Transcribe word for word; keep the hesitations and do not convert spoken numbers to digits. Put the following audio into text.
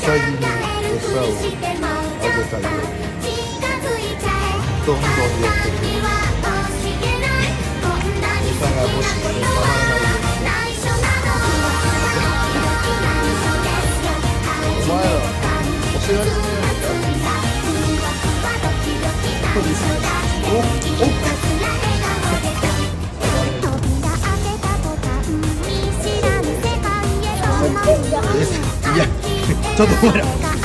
サギに餌をあげたり、どんどん寄ってくる。餌が欲しくてたまらないよ。お前らお世話にするよ。おおいや、ちょっとお前ら